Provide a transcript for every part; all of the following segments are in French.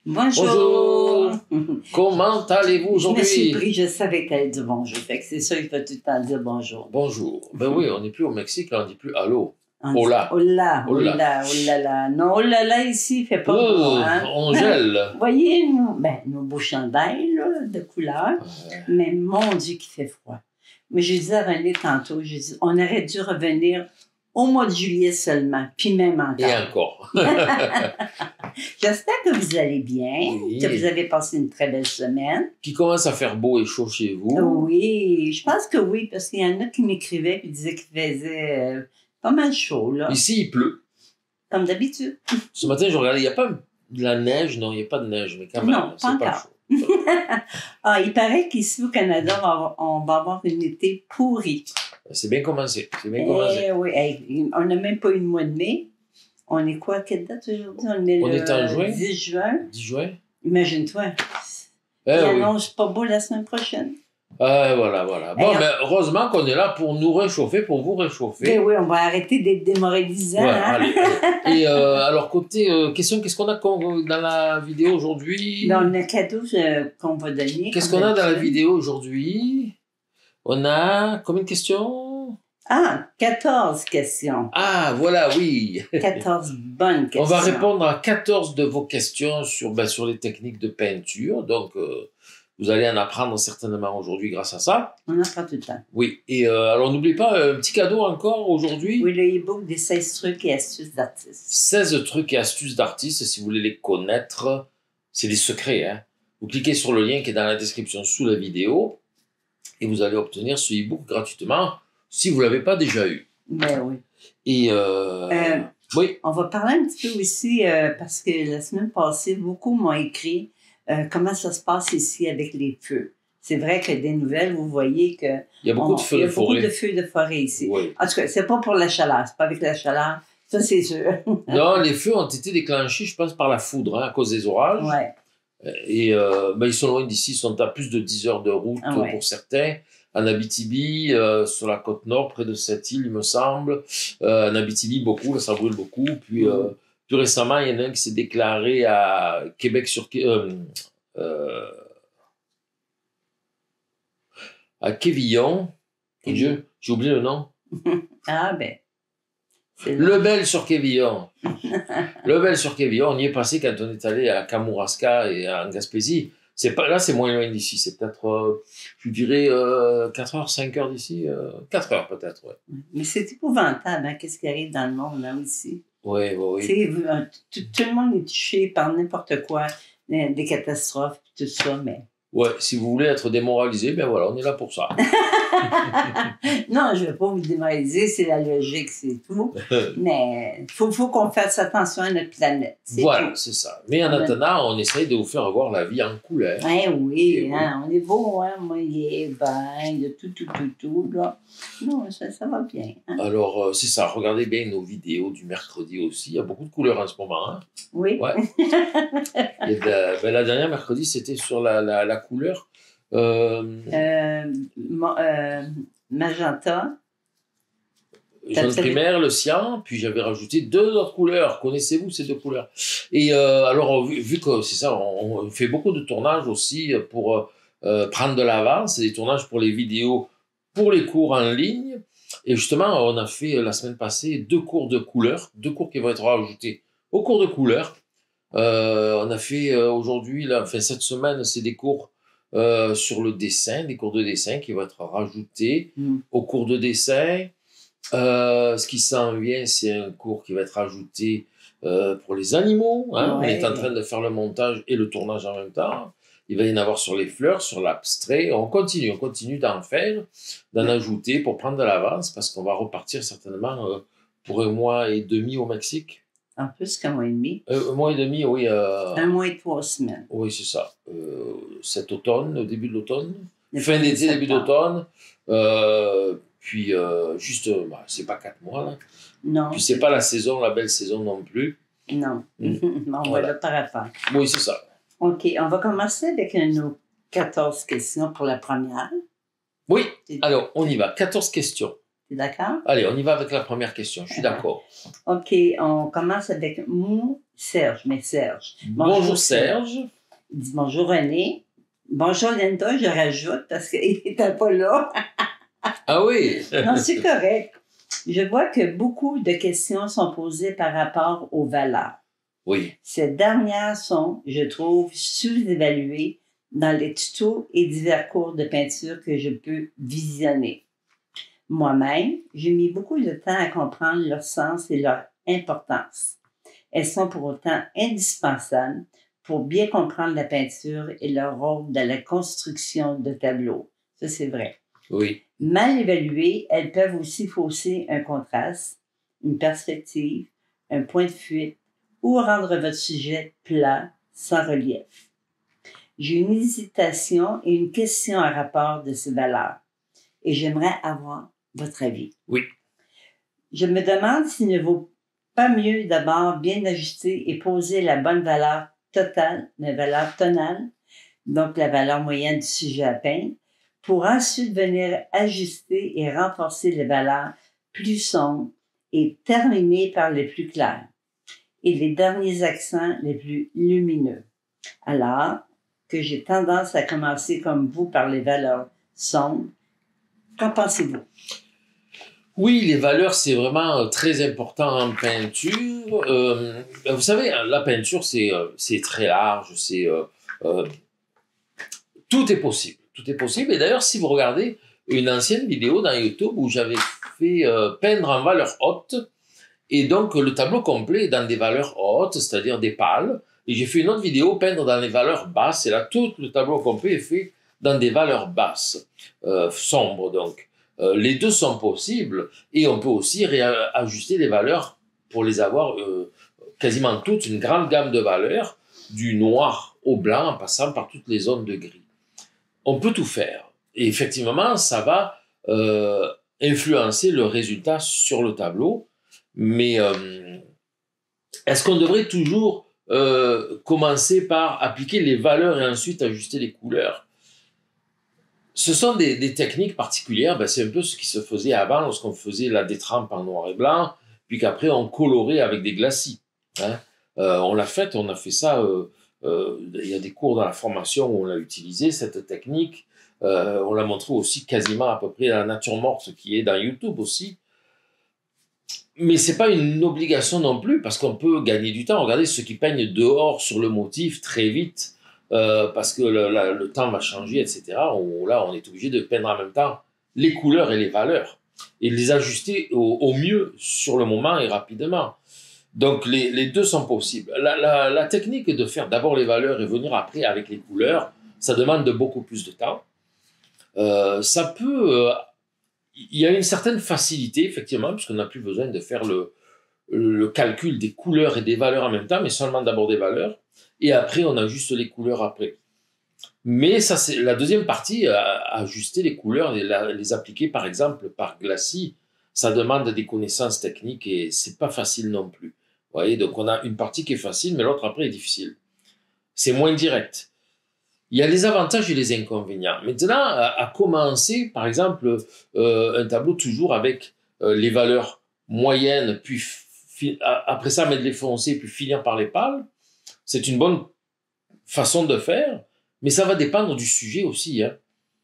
Bonjour! Comment allez-vous aujourd'hui? Je me suis pris, je savais que tu allais dire bonjour. Fait que c'est ça, il faut tout le temps dire bonjour. Bonjour. Ben oui, on n'est plus au Mexique, là, on dit plus allô. On dit Hola. hola, Hola. hola, hola. Non, hola, ici, il fait pas beau, hein? On gèle. Vous voyez, nos beaux chandails, là, de couleur, mais mon Dieu, qu'il fait froid. Mais je disais à René tantôt, je dis, on aurait dû revenir au mois de juillet seulement, puis même encore. Et encore. J'espère que vous allez bien, Oui. que vous avez passé une très belle semaine. Qu'il commence à faire beau et chaud chez vous. Oui, je pense que oui, parce qu'il y en a qui m'écrivaient et disaient qu'il faisait pas mal chaud, là. Ici, il pleut. Comme d'habitude. Ce matin, je regardais, il n'y a pas de la neige, non, il n'y a pas de neige, mais quand même, Non, c'est pas encore. chaud. Ah, il paraît qu'ici au Canada, on va avoir une été pourrie. C'est bien commencé. C'est bien commencé. Oui, on n'a même pas eu le mois de mai. On est quoi? Quelle date aujourd'hui? On est en juin. 10 juin. 10 juin. Imagine-toi. Eh Il oui. annonce pas beau la semaine prochaine. Voilà. Bon, Et mais heureusement qu'on est là pour nous réchauffer, pour vous réchauffer. Ben oui, on va arrêter d'être démoralisants. Ouais, hein? allez. Et alors, côté question, qu'est-ce qu'on a dans la vidéo aujourd'hui? Dans le cadeau qu'on va donner. Qu'est-ce comme qu'on a dans la d'habitude. vidéo aujourd'hui? On a combien de questions? Ah, 14 questions. Ah, voilà, oui. 14 bonnes questions. On va répondre à 14 de vos questions sur les techniques de peinture. Donc, vous allez en apprendre certainement aujourd'hui grâce à ça. On apprend tout le temps. Oui. Et alors, n'oubliez pas, un petit cadeau encore aujourd'hui. Oui, le e-book des 16 trucs et astuces d'artistes. 16 trucs et astuces d'artistes, si vous voulez les connaître. C'est des secrets, hein. Vous cliquez sur le lien qui est dans la description sous la vidéo et vous allez obtenir ce e-book gratuitement si vous ne l'avez pas déjà eu. Ben oui. Et oui. On va parler un petit peu aussi, parce que la semaine passée, beaucoup m'ont écrit comment ça se passe ici avec les feux. C'est vrai que des nouvelles, vous voyez que Il y a beaucoup de feux il y de a beaucoup forêt. de feux de forêt ici. Oui. En tout cas, c'est pas pour la chaleur, c'est pas avec la chaleur, ça c'est sûr. Non, les feux ont été déclenchés, je pense, par la foudre, hein, à cause des orages. Ouais. Et ils sont loin d'ici, ils sont à plus de 10 heures de route pour certains. En Abitibi, sur la côte nord, près de cette île, il me semble. En Abitibi, beaucoup, là, ça brûle beaucoup. Puis, plus récemment, il y en a un qui s'est déclaré à Québec à Quévillon. Mon Dieu, j'ai oublié le nom. Ah ben. Lebel-sur-Quévillon. Lebel-sur-Quévillon, on y est passé quand on est allé à Kamouraska et en Gaspésie. Là, c'est moins loin d'ici. C'est peut-être, je dirais, 4 heures, 5 heures d'ici. 4 heures peut-être, ouais. Mais c'est épouvantable, hein, qu'est-ce qui arrive dans le monde, là, aussi. Oui. Tout le monde est touché par n'importe quoi, des catastrophes, tout ça, mais... Ouais, si vous voulez être démoralisé, ben voilà, on est là pour ça. Non, je ne veux pas vous démoraliser, c'est la logique, c'est tout. Mais il faut qu'on fasse attention à notre planète. Voilà, c'est ça. Mais en attendant, on essaye de vous faire voir la vie en couleur. Oui, hein, on est beau, hein, moyen, vin, de tout, là. Non, ça va bien. Hein. Alors, c'est ça, regardez bien nos vidéos du mercredi aussi. Il y a beaucoup de couleurs en ce moment. Hein. Oui. Ouais. La dernière mercredi, c'était sur la couleur. Magenta. Jaune primaire, le cyan, puis j'avais rajouté 2 autres couleurs. Connaissez-vous ces 2 couleurs? Et alors, vu que c'est ça, on fait beaucoup de tournages aussi pour prendre de l'avance, des tournages pour les vidéos, pour les cours en ligne. Et justement, on a fait la semaine passée 2 cours de couleurs, 2 cours qui vont être rajoutés au cours de couleurs. On a fait aujourd'hui, cette semaine, c'est des cours sur le dessin, des cours de dessin qui vont être rajoutés au cours de dessin. Ce qui s'en vient, c'est un cours qui va être ajouté pour les animaux. Hein. Ouais. On est en train de faire le montage et le tournage en même temps. Il va y en avoir sur les fleurs, sur l'abstrait. On continue d'en faire, d'en ajouter pour prendre de l'avance parce qu'on va repartir certainement pour 1 mois et demi au Mexique. En plus qu'un mois et demi. 1 mois et demi, oui. 1 mois et 3 semaines. Oui, c'est ça. Cet automne, au début de l'automne. Fin d'été, début d'automne. Puis, c'est pas 4 mois, là. Non. Puis, c'est pas la saison, la belle saison non plus. Non. On va le faire. Oui, c'est ça. OK. On va commencer avec nos 14 questions pour la première. Oui. Alors, on y va. 14 questions. T'es d'accord? Allez, on y va avec la première question. Je suis d'accord. OK, on commence avec Serge, mais Serge. Bonjour Serge. Il dit bonjour René. Bonjour Linda, je rajoute parce qu'il n'était pas là. Ah oui? Non, c'est correct. Je vois que beaucoup de questions sont posées par rapport aux valeurs. Oui. Ces dernières sont, je trouve, sous-évaluées dans les tutos et divers cours de peinture que je peux visionner. Moi-même, j'ai mis beaucoup de temps à comprendre leur sens et leur importance. Elles sont pour autant indispensables pour bien comprendre la peinture et leur rôle dans la construction de tableaux. Ça, c'est vrai. Oui. Mal évaluées, elles peuvent aussi fausser un contraste, une perspective, un point de fuite ou rendre votre sujet plat, sans relief. J'ai une hésitation et une question à rapport de ces valeurs et j'aimerais avoir votre avis. Oui. Je me demande s'il ne vaut pas mieux d'abord bien ajuster et poser la bonne valeur totale, la valeur tonale, donc la valeur moyenne du sujet à peindre, pour ensuite venir ajuster et renforcer les valeurs plus sombres et terminer par les plus clairs et les derniers accents les plus lumineux. Alors que j'ai tendance à commencer comme vous par les valeurs sombres, qu'en pensez-vous? Oui, les valeurs, c'est vraiment très important en peinture. Vous savez, la peinture, c'est très large, tout est possible. Tout est possible. Et d'ailleurs, si vous regardez une ancienne vidéo dans YouTube où j'avais fait peindre en valeur haute, et donc le tableau complet est dans des valeurs hautes, c'est-à-dire des pâles, et j'ai fait une autre vidéo peindre dans les valeurs basses, et là, tout le tableau complet est fait dans des valeurs basses, sombres donc. Les deux sont possibles, et on peut aussi ajuster les valeurs pour les avoir quasiment toutes, une grande gamme de valeurs, du noir au blanc en passant par toutes les zones de gris. On peut tout faire. Et effectivement, ça va influencer le résultat sur le tableau. Mais est-ce qu'on devrait toujours commencer par appliquer les valeurs et ensuite ajuster les couleurs? Ce sont des techniques particulières. Ben, c'est un peu ce qui se faisait avant lorsqu'on faisait la détrempe en noir et blanc, puis qu'après on colorait avec des glacis. Hein? On a fait ça. Il y a des cours dans la formation où on a utilisé cette technique. On l'a montré aussi quasiment à peu près à la nature morte qui est dans YouTube aussi. Mais c'est pas une obligation non plus parce qu'on peut gagner du temps. Regardez ceux qui peignent dehors sur le motif très vite parce que le temps va changer, etc. Là, on est obligé de peindre en même temps les couleurs et les valeurs et les ajuster au mieux sur le moment et rapidement. Donc les deux sont possibles. La technique de faire d'abord les valeurs et venir après avec les couleurs, ça demande beaucoup plus de temps. Ça peut... il y a une certaine facilité, effectivement, puisqu'on n'a plus besoin de faire le calcul des couleurs et des valeurs en même temps, mais seulement d'abord des valeurs, et après, on ajuste les couleurs après. Mais ça, c'est la deuxième partie, ajuster les couleurs et les appliquer, par exemple, par glacis. Ça demande des connaissances techniques et c'est pas facile non plus. Vous voyez, donc on a une partie qui est facile, mais l'autre après est difficile. C'est moins direct. Il y a les avantages et les inconvénients. Maintenant, à commencer, par exemple, un tableau toujours avec les valeurs moyennes, puis après ça, mettre les foncés, puis finir par les pâles, c'est une bonne façon de faire, mais ça va dépendre du sujet aussi. Hein.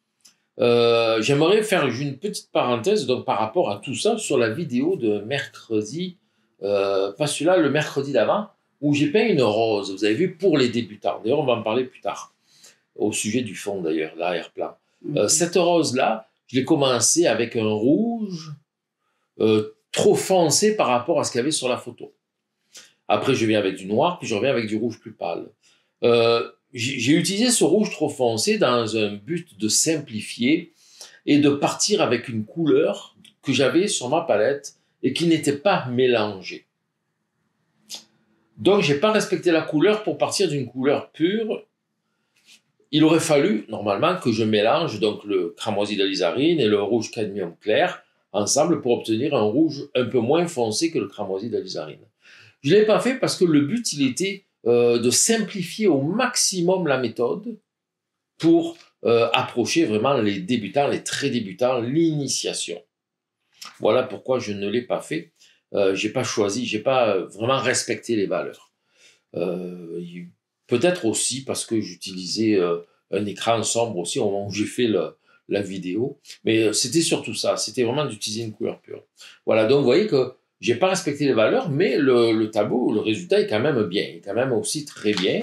J'aimerais faire une petite parenthèse donc, par rapport à tout ça sur la vidéo de mercredi, pas celui-là, le mercredi d'avant, où j'ai peint une rose, vous avez vu, pour les débutants. D'ailleurs, on va en parler plus tard. Au sujet du fond d'ailleurs, l'arrière-plan. Cette rose-là, je l'ai commencé avec un rouge trop foncé par rapport à ce qu'il y avait sur la photo. Après, je viens avec du noir, puis je reviens avec du rouge plus pâle. J'ai utilisé ce rouge trop foncé dans un but de simplifier et de partir avec une couleur que j'avais sur ma palette et qui n'était pas mélangée. Donc, j'ai pas respecté la couleur pour partir d'une couleur pure. Il aurait fallu, normalement, que je mélange donc le cramoisi d'alizarine et le rouge cadmium clair ensemble pour obtenir un rouge un peu moins foncé que le cramoisi d'alizarine. Je ne l'ai pas fait parce que le but, il était de simplifier au maximum la méthode pour approcher vraiment les débutants, les très débutants, l'initiation. Voilà pourquoi je ne l'ai pas fait. J'ai pas choisi, j'ai pas vraiment respecté les valeurs. Peut-être aussi parce que j'utilisais un écran sombre aussi au moment où j'ai fait la vidéo. Mais c'était surtout ça, c'était vraiment d'utiliser une couleur pure. Voilà, donc vous voyez que j'ai pas respecté les valeurs, mais le tableau, le résultat est quand même bien, il est quand même aussi très bien.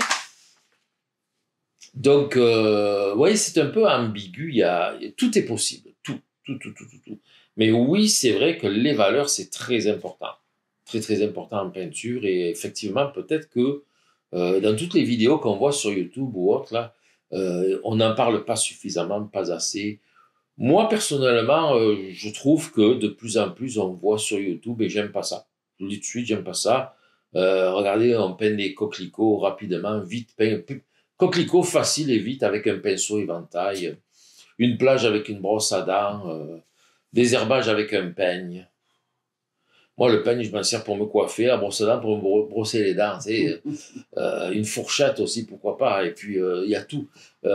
Donc, vous voyez, c'est un peu ambigu, tout est possible, tout. Mais oui, c'est vrai que les valeurs, c'est très important. Très, très important en peinture. Et effectivement, peut-être que dans toutes les vidéos qu'on voit sur YouTube ou autre, là, on n'en parle pas suffisamment, pas assez. Moi, personnellement, je trouve que de plus en plus, on voit sur YouTube et j'aime pas ça. Je vous le dis tout de suite, j'aime pas ça. Regardez, on peint des coquelicots rapidement, vite peint. Coquelicots facile et vite avec un pinceau éventail. Une plage avec une brosse à dents. Des herbages avec un peigne. Moi, le peigne, je m'en sers pour me coiffer, la brosse à dents pour me brosser les dents. Tu sais. Une fourchette aussi, pourquoi pas. Et puis, il y a tout.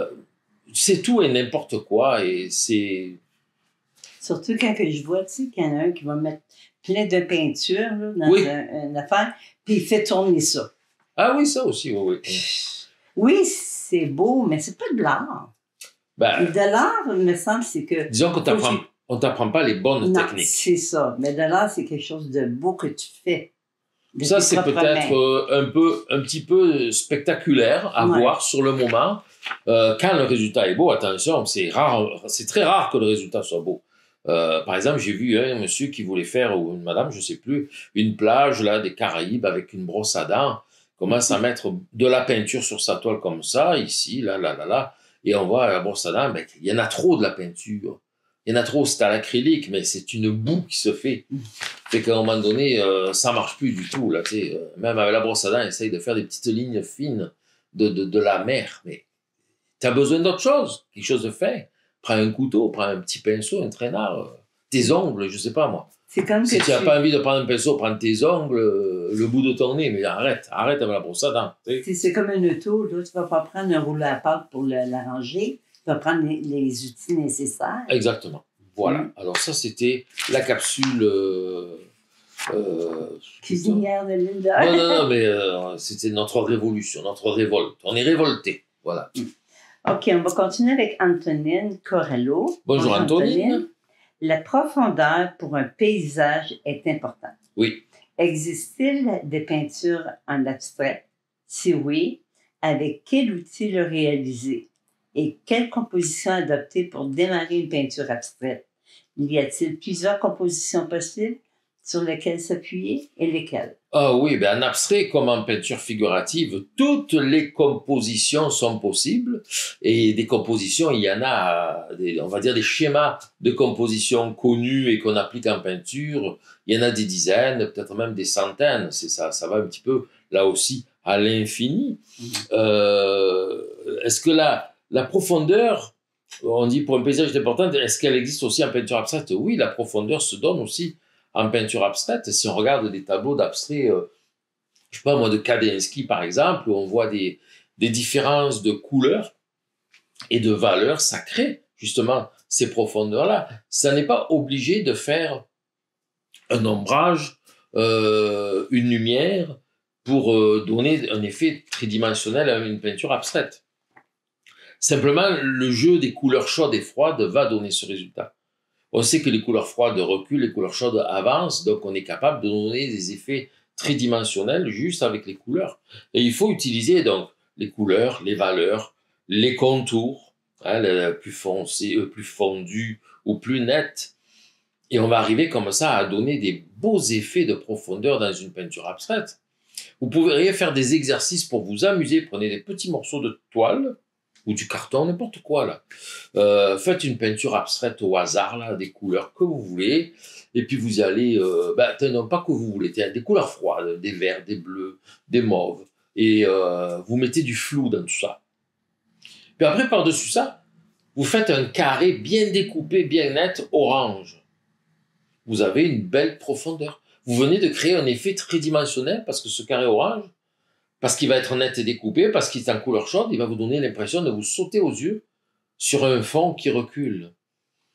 C'est tout et n'importe quoi. Et c'est... Surtout quand que je vois, tu sais, qu'il y en a un qui va mettre plein de peinture là, dans Oui. une affaire, puis il fait tourner ça. Ah oui, ça aussi, oui. Oui, c'est beau, mais c'est pas de l'art. Ben, De l'art, il me semble, c'est que... disons qu'on t'apprend pas les bonnes non, techniques. c'est ça. Mais de l'art, c'est quelque chose de beau que tu fais. Ça, c'est peut-être un petit peu spectaculaire à voir sur le moment. Quand le résultat est beau, attention, c'est très rare que le résultat soit beau. Par exemple, j'ai vu un monsieur qui voulait faire, ou une madame, je sais plus, une plage là, des Caraïbes avec une brosse à dents, commence à mettre de la peinture sur sa toile comme ça, ici, là, et on voit la brosse à dents, ben, il y en a trop de la peinture. Il y en a trop, c'est à l'acrylique, mais c'est une boue qui se fait. Fait qu'à un moment donné, ça marche plus du tout. Là, même avec la brosse à dents, essaye de faire des petites lignes fines de la mer. Mais tu as besoin d'autre chose, quelque chose de fin. Prends un couteau, prends un petit pinceau, un traînard, tes ongles, je sais pas moi. C'est comme si que tu n'as pas envie de prendre un pinceau, prends tes ongles, le bout de ton nez, mais arrête avec la brosse à dents. C'est comme un auto, là, tu vas pas prendre un rouleau à pâte pour l'arranger, tu vas prendre les outils nécessaires. Exactement. Voilà. Alors ça, c'était la capsule... cuisinière de Linda. Non, mais c'était notre révolution, notre révolte. On est révoltés. Voilà. OK, on va continuer avec Antonine Corello. Bonjour Antonine. La profondeur pour un paysage est importante. Oui. Existe-t-il des peintures en abstrait? Si oui, avec quel outil le réaliser? Et quelle composition adopter pour démarrer une peinture abstraite? Y a-t-il plusieurs compositions possibles sur lesquelles s'appuyer et lesquelles? Ah oui, ben en abstrait comme en peinture figurative, toutes les compositions sont possibles. Et des compositions, il y en a, on va dire des schémas de composition connus et qu'on applique en peinture. Il y en a des dizaines, peut-être même des centaines. C'est ça, ça va un petit peu là aussi à l'infini. Est-ce que la profondeur, on dit pour un paysage important, est-ce qu'elle existe aussi en peinture abstraite? Oui, la profondeur se donne aussi en peinture abstraite. Si on regarde des tableaux d'abstrait, je sais pas moi, de Kandinsky par exemple, où on voit des différences de couleurs et de valeurs, ça crée justement ces profondeurs-là. Ça n'est pas obligé de faire un ombrage, une lumière, pour donner un effet tridimensionnel à une peinture abstraite. Simplement, le jeu des couleurs chaudes et froides va donner ce résultat. On sait que les couleurs froides reculent, les couleurs chaudes avancent, donc on est capable de donner des effets tridimensionnels juste avec les couleurs. Et il faut utiliser donc les couleurs, les valeurs, les contours, hein, plus foncés, plus fondus ou plus nets. Et on va arriver comme ça à donner des beaux effets de profondeur dans une peinture abstraite. Vous pourriez faire des exercices pour vous amuser. Prenez des petits morceaux de toile ou du carton, n'importe quoi là. Faites une peinture abstraite au hasard, là, des couleurs que vous voulez. Et puis vous allez, non pas que vous voulez, des couleurs froides, des verts, des bleus, des mauves. Et vous mettez du flou dans tout ça. Puis après, par-dessus ça, vous faites un carré bien découpé, bien net, orange. Vous avez une belle profondeur. Vous venez de créer un effet tridimensionnel parce que ce carré orange, parce qu'il va être net et découpé, parce qu'il est en couleur chaude, il va vous donner l'impression de vous sauter aux yeux sur un fond qui recule.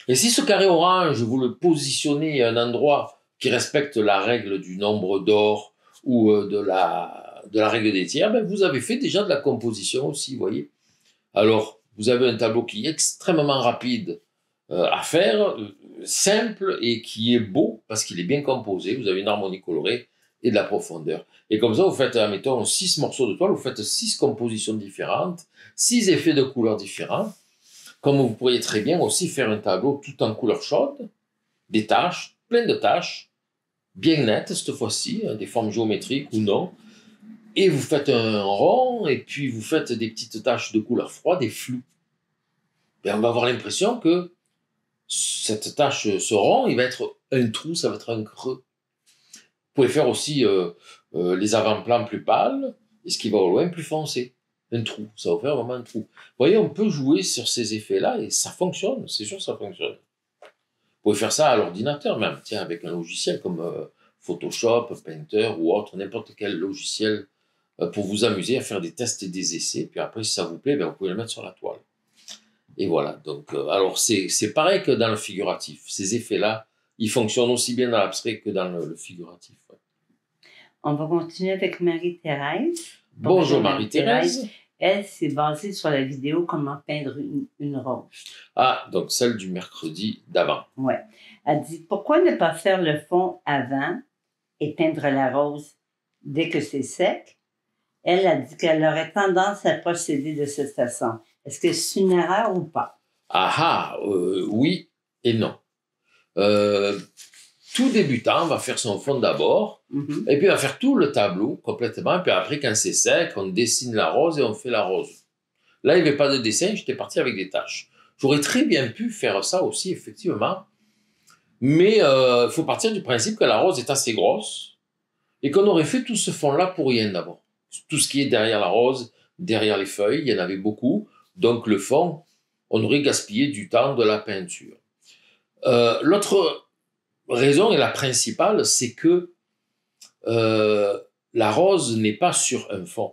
Et si ce carré orange, vous le positionnez à un endroit qui respecte la règle du nombre d'or ou de la règle des tiers, ben vous avez fait déjà de la composition aussi, vous voyez. Alors, vous avez un tableau qui est extrêmement rapide à faire, simple et qui est beau parce qu'il est bien composé. Vous avez une harmonie colorée et de la profondeur. Et comme ça, vous faites, mettons, 6 morceaux de toile, vous faites 6 compositions différentes, 6 effets de couleurs différents. Comme vous pourriez très bien aussi faire un tableau tout en couleur chaude, des taches, plein de taches, bien nettes cette fois-ci, des formes géométriques ou non. Et vous faites un rond, et puis vous faites des petites taches de couleur froide, des flous. Et on va avoir l'impression que cette tache, ce rond, il va être un trou, ça va être un creux. Vous pouvez faire aussi les avant-plans plus pâles, et ce qui va au loin plus foncé. Un trou, ça va faire vraiment un trou. Vous voyez, on peut jouer sur ces effets-là, et ça fonctionne, c'est sûr que ça fonctionne. Vous pouvez faire ça à l'ordinateur même, tiens, avec un logiciel comme Photoshop, Painter ou autre, n'importe quel logiciel pour vous amuser à faire des tests et des essais. Puis après, si ça vous plaît, ben, vous pouvez le mettre sur la toile. Et voilà. Donc, alors, c'est pareil que dans le figuratif. Ces effets-là, ils fonctionnent aussi bien dans l'abstrait que dans le figuratif. Ouais. On va continuer avec Marie-Thérèse. Bonjour Marie-Thérèse. Elle, c'est basé sur la vidéo Comment peindre une rose. Ah, donc celle du mercredi d'avant. Oui. Elle dit, pourquoi ne pas faire le fond avant et peindre la rose dès que c'est sec? Elle a dit qu'elle aurait tendance à procéder de cette façon. Est-ce que c'est une erreur ou pas? Oui et non. Tout débutant va faire son fond d'abord, et puis va faire tout le tableau complètement, puis après, quand c'est sec, on dessine la rose et on fait la rose. Là, il n'y avait pas de dessin, j'étais parti avec des taches. J'aurais très bien pu faire ça aussi, effectivement, mais il faut partir du principe que la rose est assez grosse, et qu'on aurait fait tout ce fond-là pour rien d'abord. Tout ce qui est derrière la rose, derrière les feuilles, il y en avait beaucoup, donc le fond, on aurait gaspillé du temps de la peinture. L'autre raison, et la principale, c'est que la rose n'est pas sur un fond.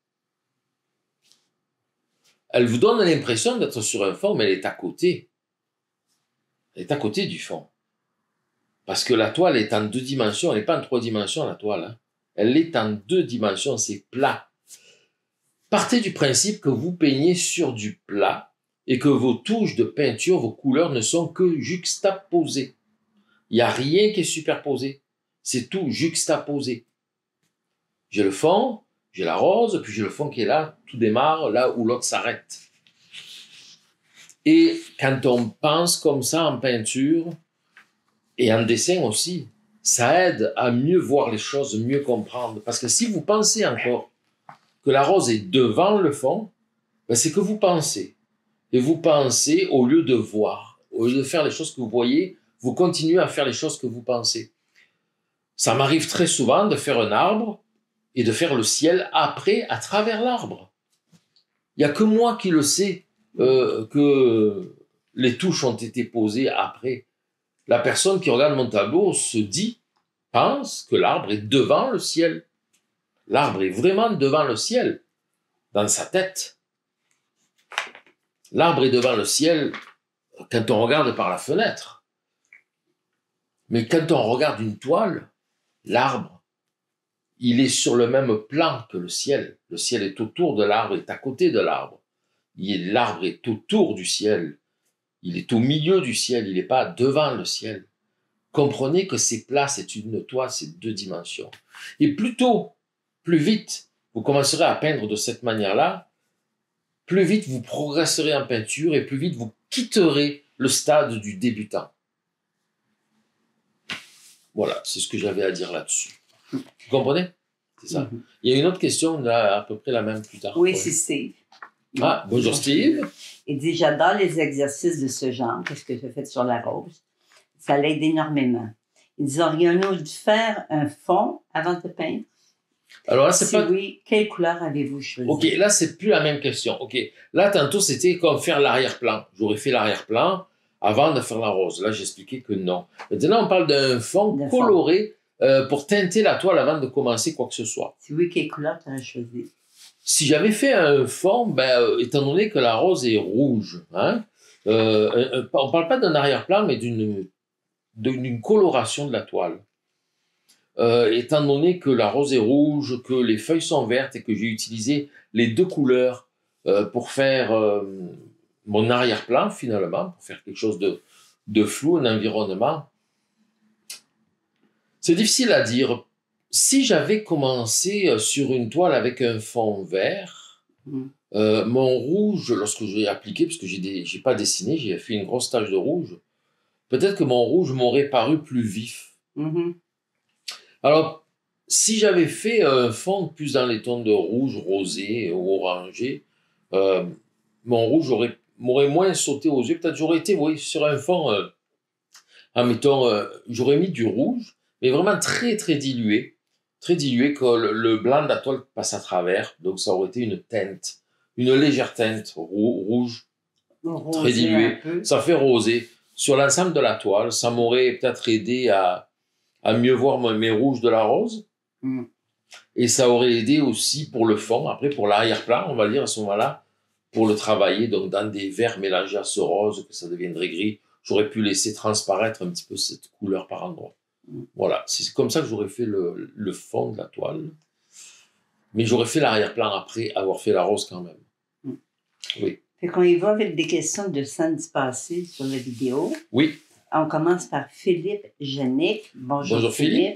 Elle vous donne l'impression d'être sur un fond, mais elle est à côté. Elle est à côté du fond. Parce que la toile est en 2 dimensions, elle n'est pas en 3 dimensions, la toile. Hein. Elle est en 2 dimensions, c'est plat. Partez du principe que vous peignez sur du plat et que vos touches de peinture, vos couleurs ne sont que juxtaposées. Il n'y a rien qui est superposé. C'est tout juxtaposé. J'ai le fond, j'ai la rose, puis j'ai le fond qui est là, tout démarre là où l'autre s'arrête. Et quand on pense comme ça en peinture, et en dessin aussi, ça aide à mieux voir les choses, mieux comprendre. Parce que si vous pensez encore que la rose est devant le fond, ben c'est que vous pensez. Et vous pensez au lieu de voir. Au lieu de faire les choses que vous voyez, vous continuez à faire les choses que vous pensez. Ça m'arrive très souvent de faire un arbre et de faire le ciel après, à travers l'arbre. Il n'y a que moi qui le sais, que les touches ont été posées après. La personne qui regarde mon tableau se dit, pense que l'arbre est devant le ciel. L'arbre est vraiment devant le ciel, dans sa tête. L'arbre est devant le ciel quand on regarde par la fenêtre. Mais quand on regarde une toile, l'arbre, il est sur le même plan que le ciel. Le ciel est autour de l'arbre, est à côté de l'arbre. L'arbre est autour du ciel. Il est au milieu du ciel, il n'est pas devant le ciel. Comprenez que c'est plat, c'est une toile, c'est 2 dimensions. Et plus vite, vous commencerez à peindre de cette manière-là, plus vite vous progresserez en peinture et plus vite vous quitterez le stade du débutant. Voilà, c'est ce que j'avais à dire là-dessus. Vous comprenez? C'est ça. Il y a une autre question, là, à peu près la même plus tard. Oui, c'est Steve. Ah, bonjour Steve. Il dit, j'adore les exercices de ce genre, qu'est-ce que tu as fait sur la rose. Ça l'aide énormément. Il dit, aurions-nous dû faire un fond avant de peindre? Alors là, c'est si oui, quelle couleur avez-vous choisi? Ok, là, c'est plus la même question. Ok, là, tantôt, c'était comme faire l'arrière-plan. J'aurais fait l'arrière-plan avant de faire la rose. Là, j'expliquais que non. Maintenant, on parle d'un fond coloré pour teinter la toile avant de commencer quoi que ce soit. Si oui, quelle couleur tu as choisi? Si j'avais fait un fond, étant donné que la rose est rouge, hein, on ne parle pas d'un arrière-plan, mais d'une coloration de la toile. Étant donné que la rose est rouge, que les feuilles sont vertes et que j'ai utilisé les deux couleurs pour faire mon arrière-plan finalement, pour faire quelque chose de flou, un environnement. C'est difficile à dire. Si j'avais commencé sur une toile avec un fond vert, mon rouge, lorsque je l'ai appliqué, parce que j'ai pas dessiné, j'ai fait une grosse tache de rouge, peut-être que mon rouge m'aurait paru plus vif. Alors, si j'avais fait un fond plus dans les tons de rouge, rosé ou orangé, mon rouge m'aurait moins sauté aux yeux. Peut-être j'aurais été, oui, sur un fond, admettons, j'aurais mis du rouge, mais vraiment très, très dilué que le blanc de la toile passe à travers. Donc, ça aurait été une teinte, une légère teinte rouge, très diluée. Ça fait rosé. Sur l'ensemble de la toile, ça m'aurait peut-être aidé à mieux voir mes rouges de la rose. Et ça aurait aidé aussi pour le fond, après pour l'arrière-plan, on va dire à ce moment-là, pour le travailler, donc dans des verts mélangés à ce rose, que ça deviendrait gris. J'aurais pu laisser transparaître un petit peu cette couleur par endroit. Voilà, c'est comme ça que j'aurais fait le fond de la toile. Mais j'aurais fait l'arrière-plan après avoir fait la rose quand même. Oui. Fait qu'on y va avec des questions de samedi passé sur la vidéo. Oui. On commence par Philippe Genic. Bonjour Philippe.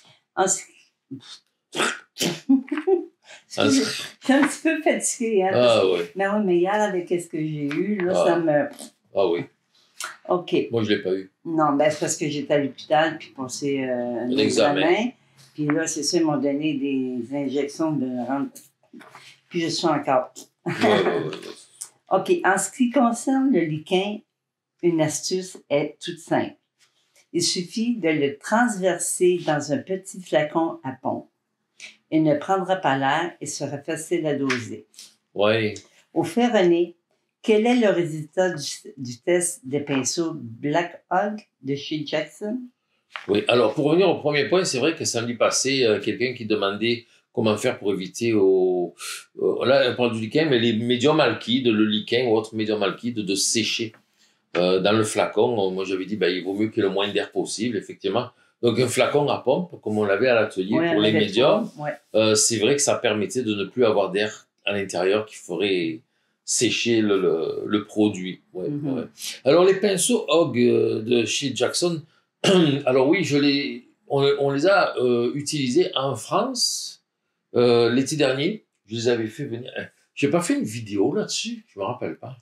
Je suis un petit peu fatiguée. Hein, oui. Mais oui, mais hier, avec ce que j'ai eu, là, ça me... Ah oui. OK. Moi, je ne l'ai pas eu. Non, ben c'est parce que j'étais à l'hôpital, puis passé un examen. Puis là, c'est ça, ils m'ont donné des injections de... Puis je suis encore... OK. En ce qui concerne le liquin, une astuce est toute simple. Il suffit de le transverser dans un petit flacon à pompe. Il ne prendra pas l'air et sera facile à doser. Oui. Au fait, René, quel est le résultat du test des pinceaux Black Hog de chez Jackson? Oui, alors pour revenir au premier point, c'est vrai que samedi passé, quelqu'un qui demandait comment faire pour éviter là on parle du liquin, mais les médiums alkydes, le liquin ou autre médium alkyde, de sécher dans le flacon. Moi j'avais dit, il vaut mieux qu'il y ait le moins d'air possible, effectivement. Donc un flacon à pompe, comme on l'avait à l'atelier pour les médiums, c'est vrai que ça permettait de ne plus avoir d'air à l'intérieur qui ferait sécher le produit. Alors les pinceaux Hog de chez Jackson, alors oui, on les a utilisés en France l'été dernier. Je les avais fait venir. J'ai pas fait une vidéo là-dessus, je me rappelle pas.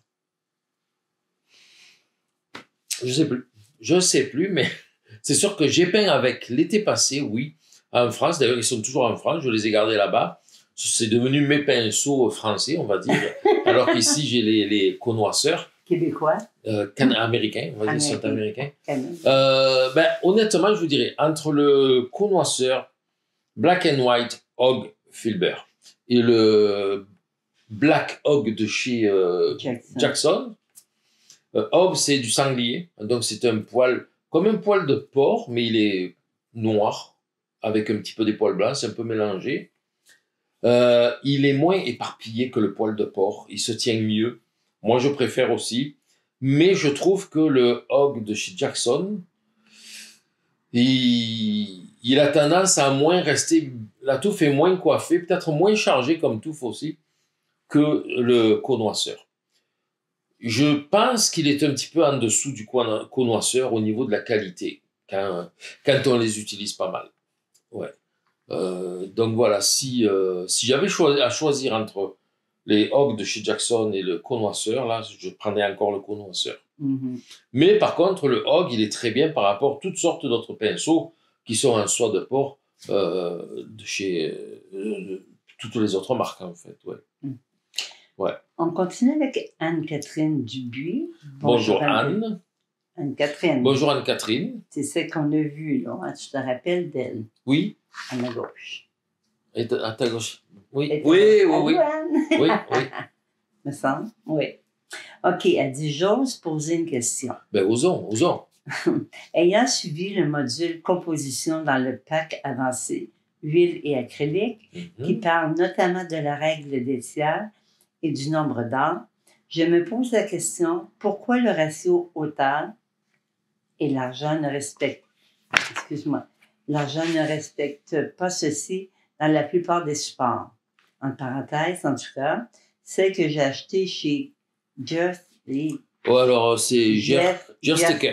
Je sais plus, mais c'est sûr que j'ai peint avec l'été passé, oui, en France. D'ailleurs, ils sont toujours en France. Je les ai gardés là-bas. C'est devenu mes pinceaux français, on va dire. Alors qu'ici, j'ai les connoisseurs. Québécois. Américains, on va dire, sont américains. Honnêtement, je vous dirais, entre le connoisseur Black and White Hog Filbert et le Black Hog de chez Jackson, Hog, c'est du sanglier. Donc, c'est un poil, comme un poil de porc, mais il est noir, avec un petit peu des poils blancs, c'est un peu mélangé. Il est moins éparpillé que le poil de porc. Il se tient mieux. Moi, je préfère aussi. Mais je trouve que le Hog de chez Jackson, il a tendance à moins rester... La touffe est moins coiffée, peut-être moins chargée comme touffe aussi, que le connoisseur. Je pense qu'il est un petit peu en dessous du connoisseur au niveau de la qualité, quand on les utilise pas mal. Ouais. Donc voilà, si j'avais à choisir entre les Hog de chez Jackson et le connoisseur, là, je prendrais encore le connoisseur. Mais par contre, le Hog, il est très bien par rapport à toutes sortes d'autres pinceaux qui sont en soie de porc de chez toutes les autres marques, en fait. Ouais. On continue avec Anne-Catherine Dubuis. Bonjour Anne. Anne-Catherine. Bonjour Anne-Catherine. C'est celle qu'on a vue, là. Tu te rappelles d'elle? Oui. À ma gauche. Et à ta gauche? Oui. Oui. Oui. Me semble. Oui. OK, elle dit, j'ose poser une question. Osons. Ayant suivi le module composition dans le pack avancé, huile et acrylique, qui parle notamment de la règle des tiers et du nombre d'arts, Je me pose la question, pourquoi le ratio hauteur et l'argent ne respecte, excuse-moi, l'argent ne respecte pas ceci dans la plupart des supports. En parenthèse, en tout cas, celle que j'ai achetée chez Just Oh, alors, c'est Gerstecker.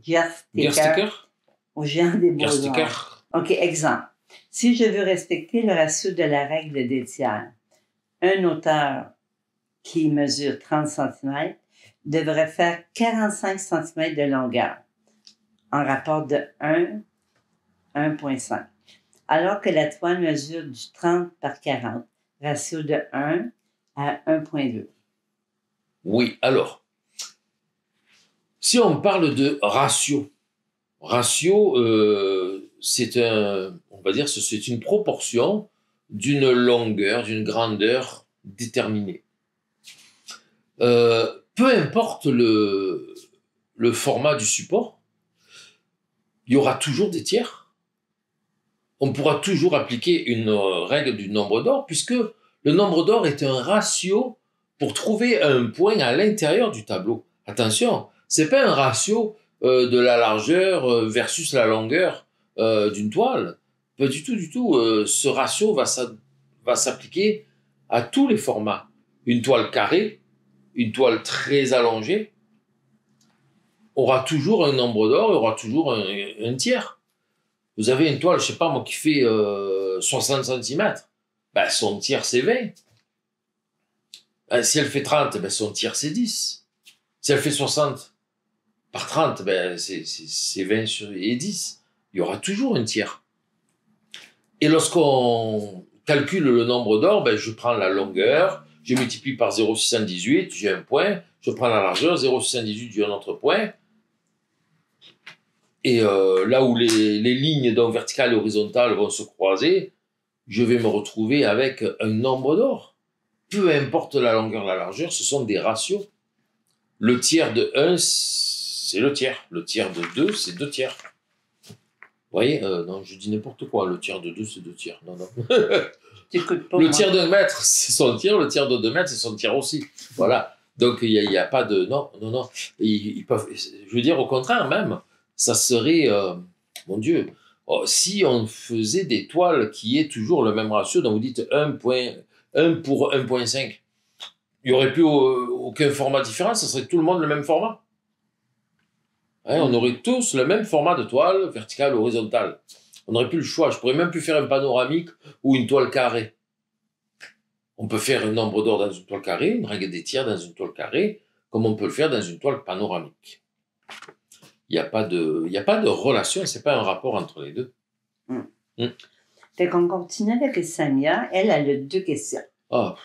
Au géant des Beaux-Arts. OK, exemple. Si je veux respecter le ratio de la règle des tiers, un auteur qui mesure 30 cm devrait faire 45 cm de longueur, en rapport de 1,5. Alors que la toile mesure du 30 par 40, ratio de 1 à 1,2. Oui, alors, si on parle de ratio, c'est on va dire, c'est une proportion d'une longueur, d'une grandeur déterminée. Peu importe le format du support, il y aura toujours des tiers. On pourra toujours appliquer une règle du nombre d'or, puisque le nombre d'or est un ratio pour trouver un point à l'intérieur du tableau. Attention, c'est pas un ratio de la largeur versus la longueur d'une toile. Pas du tout, du tout. Ce ratio va s'appliquer à tous les formats. Une toile carrée, une toile très allongée, aura toujours un nombre d'or, aura toujours un tiers. Vous avez une toile, je sais pas moi, qui fait 60 cm, ben, son tiers c'est 20. Ben, si elle fait 30, ben, son tiers c'est 10. Si elle fait 60 par 30, ben, c'est 20 et 10. Il y aura toujours un tiers. Et lorsqu'on calcule le nombre d'or, ben, je prends la longueur, je multiplie par 0,618, j'ai un point, je prends la largeur, 0,618, j'ai un autre point. Et là où les lignes donc verticales et horizontales vont se croiser, je vais me retrouver avec un nombre d'or. Peu importe la longueur, la largeur, ce sont des ratios. Le tiers de 1, c'est le tiers. Le tiers de 2, c'est 2 tiers. Vous voyez, non, je dis n'importe quoi. Le tiers de 2, c'est 2 tiers. Non, non. Le tiers d'1 mètre, c'est son tiers. Le tiers de 2 mètres, c'est son tiers aussi. Voilà. Donc, il n'y a pas de... Non, non, non. Ils peuvent... Je veux dire, au contraire, même, ça serait... mon Dieu, si on faisait des toiles qui aient toujours le même ratio, donc vous dites 1 pour 1,5, il n'y aurait plus aucun format différent, ça serait tout le monde le même format. Hein, on aurait tous le même format de toile, verticale, horizontale. On n'aurait plus le choix. Je pourrais même plus faire un panoramique ou une toile carrée. On peut faire un nombre d'or dans une toile carrée, une règle des tiers dans une toile carrée, comme on peut le faire dans une toile panoramique. Il n'y a pas de relation, c'est pas un rapport entre les deux. Fait qu'on continue avec Samia. Elle a 2 questions. Ah.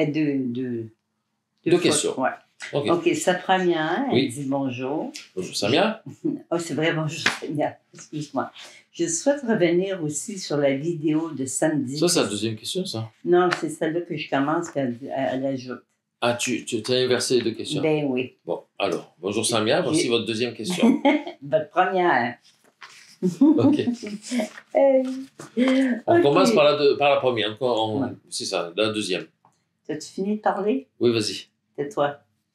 Deux questions. Ouais. OK, sa première, elle dit bonjour. Bonjour Samia. Oh, c'est vrai, bonjour Samia. Excuse-moi. Je souhaite revenir aussi sur la vidéo de samedi. Ça, c'est la deuxième question, ça? Non, c'est celle-là que je commence, qu'elle ajoute. Ah, tu as inversé les 2 questions? Ben oui. Bon, alors, bonjour Samia, voici votre deuxième question. Votre première. OK. On commence par la première. Ouais. C'est ça, la deuxième. As-tu fini de parler? Oui, vas-y. C'est toi.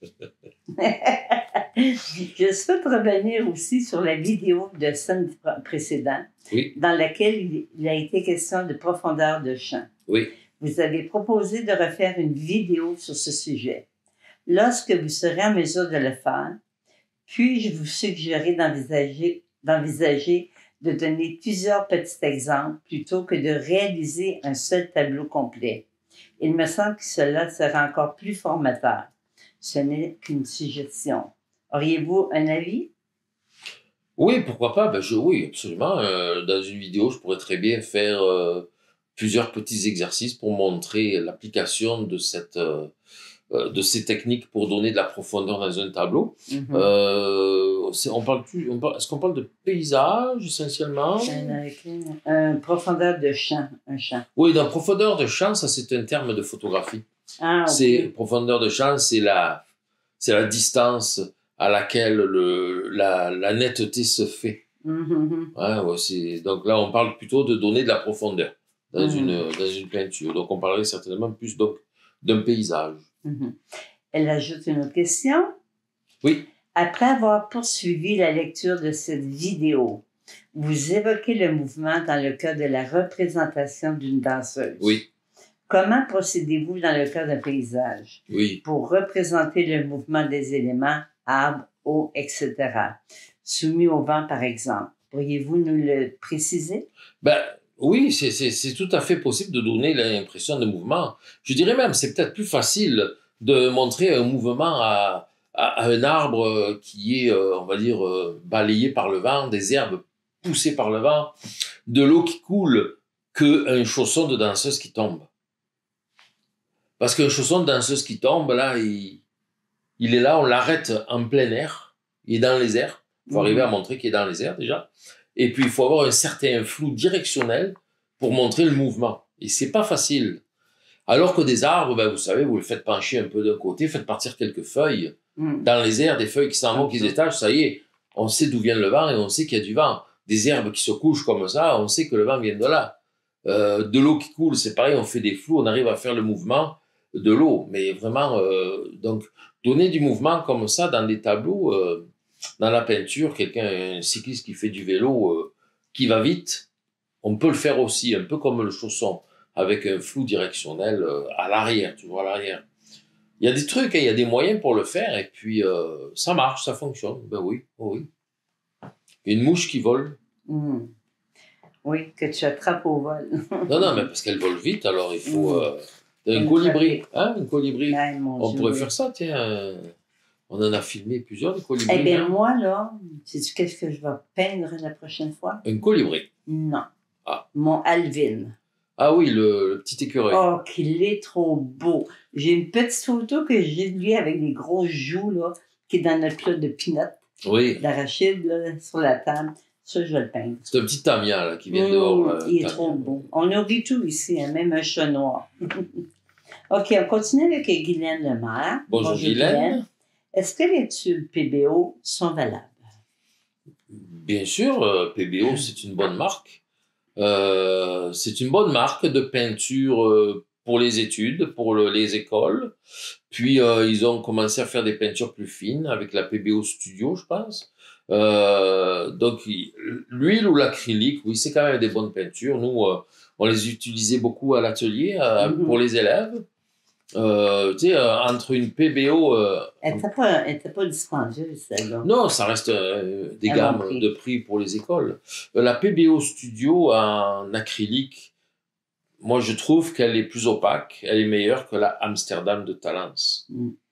Je souhaite revenir aussi sur la vidéo de samedi précédent, oui, dans laquelle il a été question de profondeur de champ. Oui. Vous avez proposé de refaire une vidéo sur ce sujet. Lorsque vous serez en mesure de le faire, puis-je vous suggérer d'envisager de donner plusieurs petits exemples plutôt que de réaliser un seul tableau complet. Il me semble que cela sera encore plus formateur. Ce n'est qu'une suggestion. Auriez-vous un avis? Oui, pourquoi pas? Oui, absolument. Dans une vidéo, je pourrais très bien faire plusieurs petits exercices pour montrer l'application de ces techniques pour donner de la profondeur dans un tableau. Est-ce qu'on parle de paysage essentiellement? Profondeur de champ, un champ. Oui, dans profondeur de champ, ça c'est un terme de photographie. Ah, okay. C'est profondeur de champ, c'est la distance à laquelle la netteté se fait. Ouais, donc là, on parle plutôt de donner de la profondeur dans une peinture. Donc on parlerait certainement plus d'un paysage. Elle ajoute une autre question. Oui. Après avoir poursuivi la lecture de cette vidéo, vous évoquez le mouvement dans le cas de la représentation d'une danseuse. Oui. Comment procédez-vous dans le cas d'un paysage? Oui. Pour représenter le mouvement des éléments, arbres, eau, etc. Soumis au vent, par exemple. Pourriez-vous nous le préciser? Ben, oui, c'est tout à fait possible de donner l'impression de mouvement. Je dirais même, c'est peut-être plus facile de montrer un mouvement à un arbre qui est, on va dire, balayé par le vent, des herbes poussées par le vent, de l'eau qui coule, qu'un chausson de danseuse qui tombe. Parce qu'un chausson de danseuse qui tombe, là, il est là, on l'arrête en plein air, il est dans les airs. Il faut arriver à montrer qu'il est dans les airs déjà. Et puis, il faut avoir un certain flou directionnel pour montrer le mouvement. Et c'est pas facile. Alors que des arbres, ben, vous savez, vous le faites pencher un peu d'un côté, faites partir quelques feuilles dans les airs, des feuilles qui s'en vont, qui se détachent, ça y est, on sait d'où vient le vent et on sait qu'il y a du vent. Des herbes qui se couchent comme ça, on sait que le vent vient de là. De l'eau qui coule, c'est pareil, on fait des flous, on arrive à faire le mouvement de l'eau. Mais vraiment, donc, donner du mouvement comme ça dans des tableaux, dans la peinture, un cycliste qui fait du vélo, qui va vite, on peut le faire aussi, un peu comme le chausson, avec un flou directionnel à l'arrière, toujours à l'arrière. Il y a des trucs, il y a des moyens pour le faire, et puis ça marche, ça fonctionne. Ben oui, oui. Une mouche qui vole. Oui, que tu attrapes au vol. Non, mais parce qu'elle vole vite, alors il faut... un colibri, hein, une colibri. Ouais, on pourrait faire ça, tiens. On en a filmé plusieurs, des colibris. Eh bien, moi, là, sais-tu qu'est-ce que je vais peindre la prochaine fois? Un colibri. Non. Ah. Mon Alvin. Ah oui, le petit écureuil. Oh, qu'il est trop beau. J'ai une petite photo que j'ai de lui avec des grosses joues, là, qui est dans notre plat de peanuts. Oui. D'arachide, là, sur la table. Ça, je vais le peindre. C'est un petit tamien, là, qui vient dehors. Il est trop beau. On oublie tout ici, hein, même un chat noir. OK, on continue avec Guylaine Lemaire. Bonjour Guylaine. Est-ce que les tubes PBO sont valables? Bien sûr, PBO, c'est une bonne marque. C'est une bonne marque de peinture pour les études, pour les écoles. Puis, ils ont commencé à faire des peintures plus fines avec la PBO Studio, je pense. Donc, l'huile ou l'acrylique, oui, c'est quand même des bonnes peintures. Nous, on les utilisait beaucoup à l'atelier pour les élèves. Tu sais, entre une PBO... Elle n'était pas dispendieuse, celle-là. Non, ça reste des gammes de prix pour les écoles. La PBO Studio en acrylique, moi, je trouve qu'elle est plus opaque, elle est meilleure que la Amsterdam de Talence.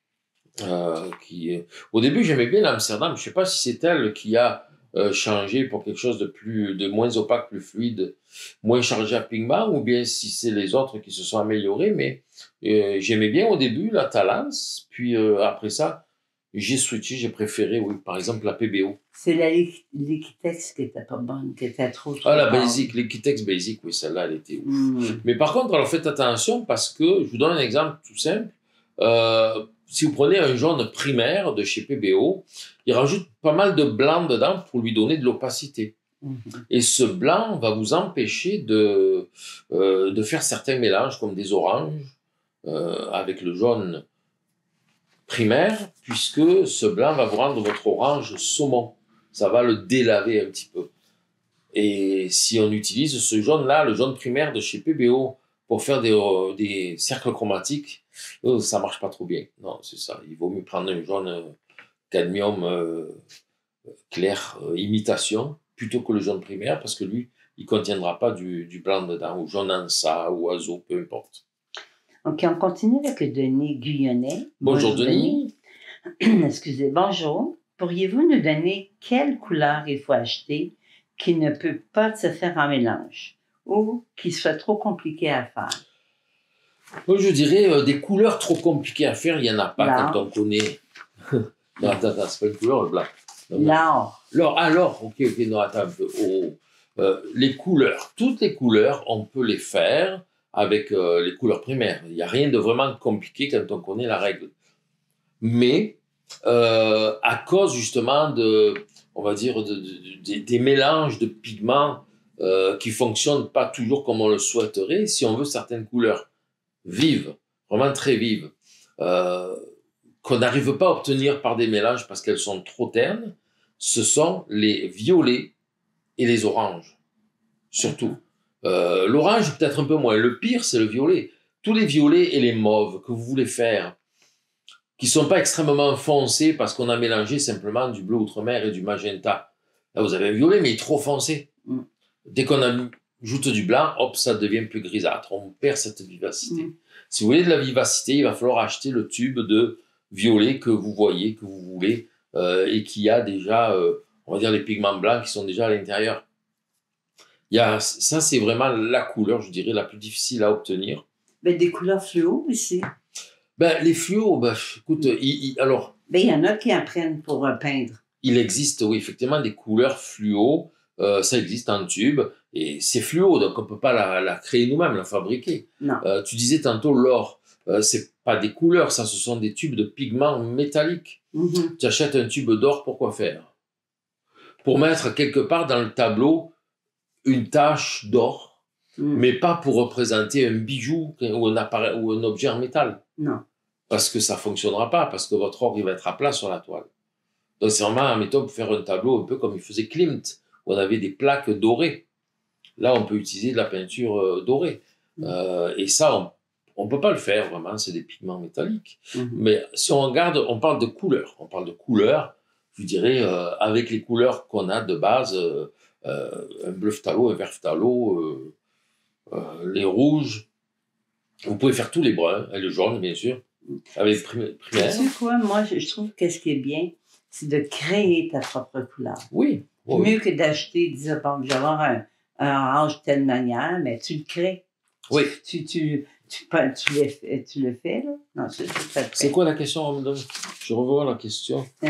Au début, j'aimais bien l'Amsterdam. Je ne sais pas si c'est elle qui a changé pour quelque chose de moins opaque, plus fluide, moins chargé à pigment, ou bien si c'est les autres qui se sont améliorés. Mais j'aimais bien au début la Talence, puis après ça, j'ai switché, j'ai préféré, oui, par exemple, la PBO. C'est la Liquitex qui était pas bonne, qui était trop la Basic, Liquitex Basic, oui, celle-là, elle était ouf. Mais par contre, alors faites attention parce que, je vous donne un exemple tout simple. Si vous prenez un jaune primaire de chez PBO, il rajoute pas mal de blanc dedans pour lui donner de l'opacité. Et ce blanc va vous empêcher de faire certains mélanges comme des oranges avec le jaune primaire, puisque ce blanc va vous rendre votre orange saumon. Ça va le délaver un petit peu. Et si on utilise ce jaune-là, le jaune primaire de chez PBO, pour faire des cercles chromatiques, ça marche pas trop bien. Non, c'est ça. Il vaut mieux prendre un jaune cadmium clair, imitation, plutôt que le jaune primaire, parce que lui, il contiendra pas du blanc dedans, ou jaune ansa, ou oiseau, peu importe. OK, on continue avec Denis Guyonnet. Bonjour Denis. Excusez, bonjour. Pourriez-vous nous donner quelle couleur il faut acheter qui ne peut pas se faire en mélange ou qui soit trop compliqué à faire? Moi, je dirais des couleurs trop compliquées à faire, il n'y en a pas quand on connaît. Non, attends, c'est pas une couleur, le blanc. L'or. Alors, ok, non, attends un peu. Les couleurs, toutes les couleurs, on peut les faire avec les couleurs primaires. Il n'y a rien de vraiment compliqué quand on connaît la règle. Mais, à cause justement on va dire, des mélanges de pigments qui fonctionnent pas toujours comme on le souhaiterait, si on veut certaines couleurs vives, vraiment très vives, qu'on n'arrive pas à obtenir par des mélanges parce qu'elles sont trop ternes, ce sont les violets et les oranges, surtout. L'orange, peut-être un peu moins. Le pire, c'est le violet. Tous les violets et les mauves que vous voulez faire, qui sont pas extrêmement foncés parce qu'on a mélangé simplement du bleu outre-mer et du magenta. Là, vous avez un violet, mais il est trop foncé. Dès qu'on ajoute du blanc, hop, ça devient plus grisâtre. On perd cette vivacité. Si vous voulez de la vivacité, il va falloir acheter le tube de violet que vous voyez, que vous voulez, et qui a déjà, on va dire, les pigments blancs qui sont déjà à l'intérieur. Ça, c'est vraiment la couleur, je dirais, la plus difficile à obtenir. Ben, des couleurs fluo aussi. Ben, les fluos, ben, écoute, alors... Ben, il y en a qui apprennent pour peindre. Il existe, oui, effectivement, des couleurs fluo. Ça existe en tube. Et c'est fluo, donc on ne peut pas la créer nous-mêmes, la fabriquer. Non. Tu disais tantôt l'or. C'est pas des couleurs, ça, ce sont des tubes de pigments métalliques. Tu achètes un tube d'or, pour quoi faire? Pour mettre quelque part dans le tableau une tache d'or, mais pas pour représenter un bijou ou un appareil ou un objet en métal. Non. Parce que ça fonctionnera pas, parce que votre or, il va être à plat sur la toile. Donc c'est vraiment, mettons, pour faire un tableau un peu comme il faisait Klimt, où on avait des plaques dorées. Là, on peut utiliser de la peinture dorée. Et ça, on peut pas le faire, vraiment, c'est des pigments métalliques. Mais si on regarde, on parle de couleurs. On parle de couleurs, je dirais, avec les couleurs qu'on a de base, un bleu phthalo, un vert phthalo, les rouges. Vous pouvez faire tous les bruns, et le jaune, bien sûr, avec primaire. Tu sais quoi, moi, je trouve que ce qui est bien, c'est de créer ta propre couleur. Oui. Mieux que d'acheter, de dire, bon, je vais avoir un orange de telle manière, mais tu le crées. Oui. Tu le fais, là? Non, c'est quoi la question, madame? Je revois la question. On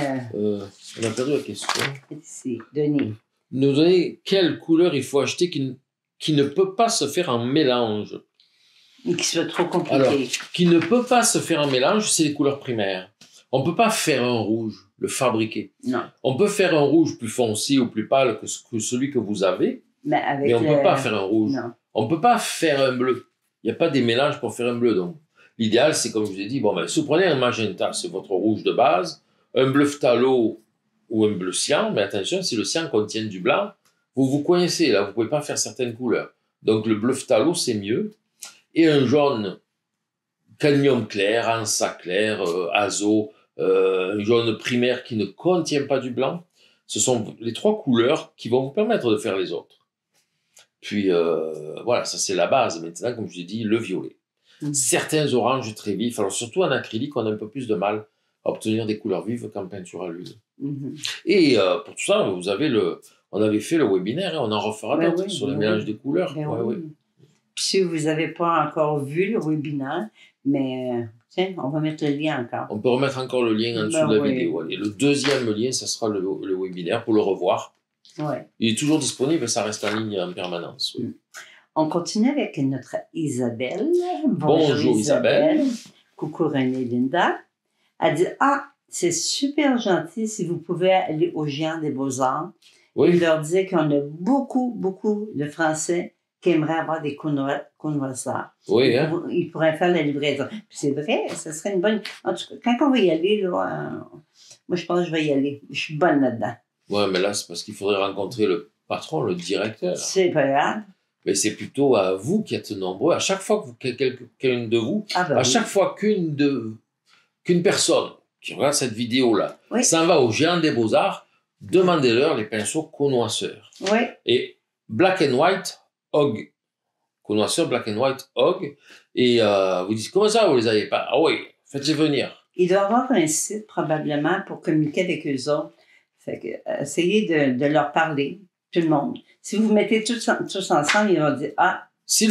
a perdu la question. C'est Denis. Nous donner quelle couleur il faut acheter qui ne peut pas se faire en mélange. Et qui soit trop compliqué. Alors, qui ne peut pas se faire en mélange, c'est les couleurs primaires. On ne peut pas faire un rouge, le fabriquer. Non. On peut faire un rouge plus foncé ou plus pâle que celui que vous avez, mais on ne peut pas faire un rouge. Non. On ne peut pas faire un bleu. Il n'y a pas des mélanges pour faire un bleu. Donc, l'idéal, c'est comme je vous ai dit, bon, ben, si vous prenez un magenta, c'est votre rouge de base, un bleu phthalo ou un bleu cyan, mais attention, si le cyan contient du blanc, vous coincez, là, vous ne pouvez pas faire certaines couleurs. Donc, le bleu phthalo, c'est mieux. Et un jaune cadmium clair, ansa clair, azo, un jaune primaire qui ne contient pas du blanc. Ce sont les trois couleurs qui vont vous permettre de faire les autres. Puis, voilà, ça c'est la base. Maintenant, comme je l'ai dit, le violet. Certains oranges très vifs, alors surtout en acrylique, on a un peu plus de mal à obtenir des couleurs vives qu'en peinture à l'huile. Et pour tout ça, on avait fait le webinaire, on en refera d'autres sur le mélange des couleurs. Puis si vous n'avez pas encore vu le webinaire, mais tiens, on va mettre le lien encore. On peut remettre encore le lien en dessous de la vidéo. Et le deuxième lien, ça sera le webinaire pour le revoir. Il est toujours disponible, ça reste en ligne en permanence. On continue avec notre Isabelle. Bonjour Isabelle. Coucou René Linda. Elle dit, c'est super gentil si vous pouvez aller au Géant des Beaux-Arts et leur dire qu'on a beaucoup, beaucoup de Français qui aimeraient avoir des connoisseurs. Oui, hein? Ils pourraient faire la livraison. Puis c'est vrai, ça serait une bonne... En tout cas, quand on va y aller, là, moi, je pense que je vais y aller. Je suis bonne là-dedans. Oui, mais là, c'est parce qu'il faudrait rencontrer le patron, le directeur. C'est pas grave. Mais c'est plutôt à vous qui êtes nombreux. À chaque fois que quelqu'un de vous, chaque fois qu'une personne qui regarde cette vidéo-là s'en va au Géant des Beaux-Arts, demandez-leur les pinceaux connoisseurs. Et Black and White Hog, connoisseur Black and White Hog, et vous dites, comment ça, vous les avez pas? Ah oui, faites-les venir. Il doit y avoir un site, probablement, pour communiquer avec eux autres. Fait que, essayez de leur parler, tout le monde. Si vous vous mettez tous ensemble, ils vont dire, si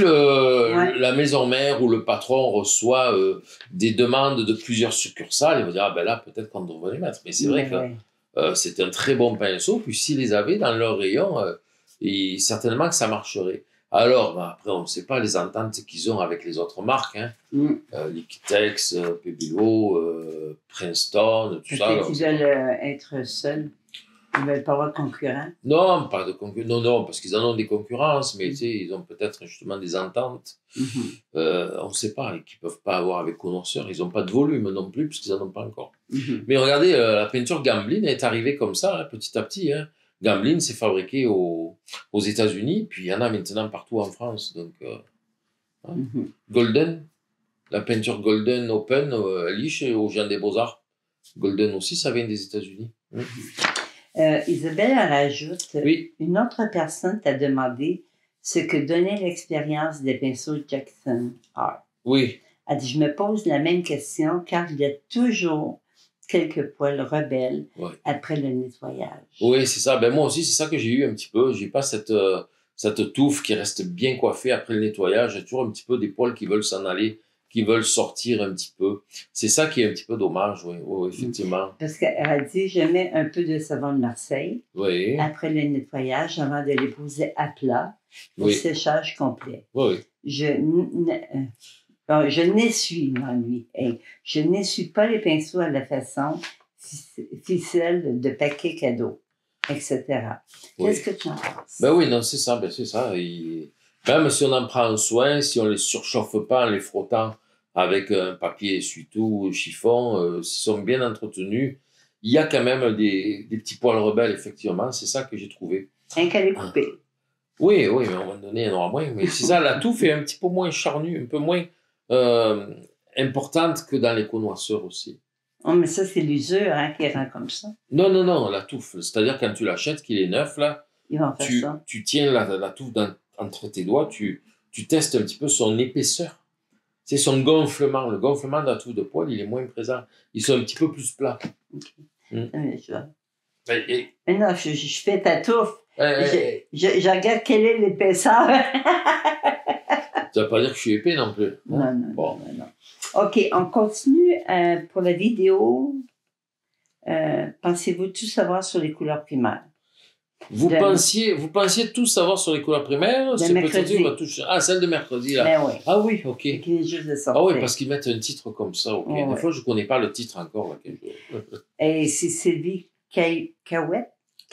la maison mère ou le patron reçoit des demandes de plusieurs succursales, il va dire, ben là, peut-être qu'on devrait les mettre. Mais c'est vrai que c'est un très bon pinceau, puis s'ils les avaient dans leur rayon, et certainement que ça marcherait. Alors, après, on ne sait pas les ententes qu'ils ont avec les autres marques, hein. Liquitex, Pebilo, Princeton, tout ça. Peut-être qu'ils veulent être seuls. Ils ne veulent pas avoir de concurrents. Non, pas de concurrence. Non, non, parce qu'ils en ont des concurrences, mais tu sais, ils ont peut-être justement des ententes. On ne sait pas, et qu'ils ne peuvent pas avoir avec Connoisseur. Ils n'ont pas de volume non plus, puisqu'ils n'en ont pas encore. Mais regardez, la peinture Gamblin est arrivée comme ça, hein, petit à petit. Hein. Gamblin, c'est fabriqué aux États-Unis, puis il y en a maintenant partout en France. Donc, hein. Golden, la peinture Golden Open, Liche, au Géant des Beaux-Arts. Golden aussi, ça vient des États-Unis. Isabelle elle rajoute, oui. Une autre personne t'a demandé ce que donnait l'expérience des pinceaux Jackson Art. Oui. Elle dit, je me pose la même question car il y a toujours quelques poils rebelles après le nettoyage. Oui, c'est ça. Ben, moi aussi, c'est ça que j'ai eu un petit peu. J'ai pas cette touffe qui reste bien coiffée après le nettoyage. J'ai toujours un petit peu des poils qui veulent s'en aller, qui veulent sortir un petit peu. C'est ça qui est un petit peu dommage, oui, effectivement. Parce qu'elle dit, je mets un peu de savon de Marseille après le nettoyage avant de les poser à plat au séchage complet. Je n'essuie, lui. Je n'essuie pas les pinceaux à la façon ficelle de paquet cadeau, etc. Qu'est-ce que tu en penses? Ben oui, non, c'est ça. Ben c'est ça. Même si on en prend soin, si on les surchauffe pas en les frottant avec un papier essuie-tout, chiffon, s'ils sont bien entretenus, il y a quand même des petits poils rebelles, effectivement. C'est ça que j'ai trouvé. Un qu'à les couper. Oui, mais à un moment donné, il y en aura moins. Mais c'est ça, la touffe est un petit peu moins charnue, un peu moins importante que dans les connoisseurs aussi. Oh, mais ça, c'est l'usure qui rend comme ça. Non, la touffe. C'est-à-dire, quand tu l'achètes, qu'il est neuf, là, tu tiens la touffe entre tes doigts, tu testes un petit peu son épaisseur. C'est son gonflement. Le gonflement de la touffe de poil, il est moins présent. Ils sont un petit peu plus plats. Mais non, je fais ta touffe. Je regarde quelle est l'épaisseur. Ça ne veut pas dire que je suis épais non plus. Non. OK, on continue pour la vidéo. Pensez-vous tout savoir sur les couleurs primaires? Vous pensiez tout savoir sur les couleurs primaires? C'est mercredi. Celle de mercredi, là. Ben oui. Ah oui, OK. Qui vient juste de sortir. Ah oui, parce qu'ils mettent un titre comme ça. Okay. Des fois, je ne connais pas le titre encore. Là, et c'est Sylvie Caillouette.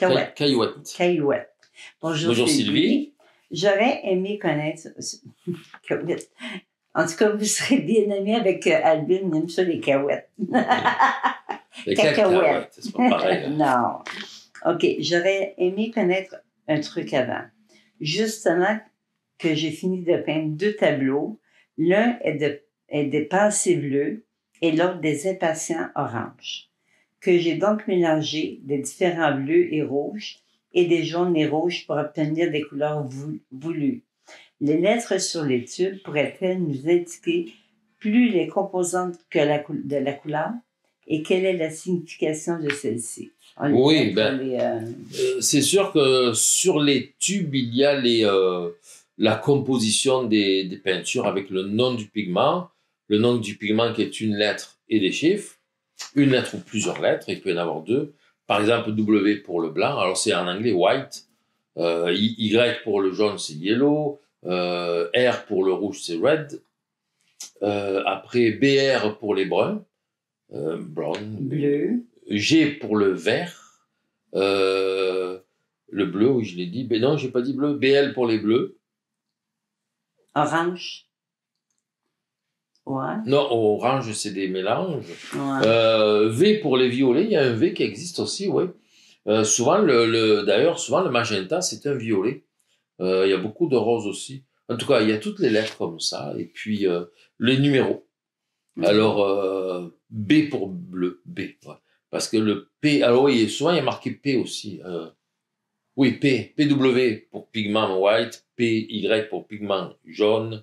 Bonjour Sylvie. J'aurais aimé connaître... En tout cas, vous serez bien amis avec Albine, il aime ça les cacahuètes. Les cacahuètes, c'est pas pareil. Non. OK, j'aurais aimé connaître un truc avant. Justement, que j'ai fini de peindre 2 tableaux. L'un est des pensées bleues et l'autre des impatients oranges. Que j'ai donc mélangé des différents bleus et rouges et des jaunes et rouges pour obtenir des couleurs voulues. Les lettres sur les tubes pourraient-elles nous indiquer plus les composantes de la couleur et quelle est la signification de celle-ci? Oui, c'est sûr que sur les tubes, il y a la composition des peintures avec le nom du pigment. Le nom du pigment qui est une lettre et des chiffres. Une lettre ou plusieurs lettres, il peut y en avoir 2. Par exemple, W pour le blanc, alors c'est en anglais white. Y pour le jaune, c'est yellow. R pour le rouge, c'est red. Après, BR pour les bruns. Brown. Bleu. G pour le vert. Le bleu, oui, je l'ai dit. Mais non, j'ai pas dit bleu. BL pour les bleus. Orange. Ouais. Non, orange, c'est des mélanges. Ouais. V pour les violets, il y a un V qui existe aussi, oui. Souvent, d'ailleurs, le magenta, c'est un violet. Il y a beaucoup de rose aussi. En tout cas, il y a toutes les lettres comme ça. Et puis, les numéros. Alors, B pour bleu, B. Ouais. Parce que le P, alors oui, souvent, il y a marqué P aussi. Oui, P. PW pour pigment white. PY pour pigment jaune.